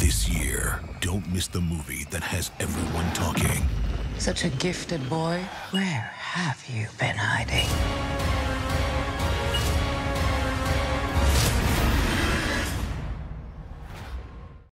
This year, don't miss the movie that has everyone talking. Such a gifted boy. Where have you been hiding?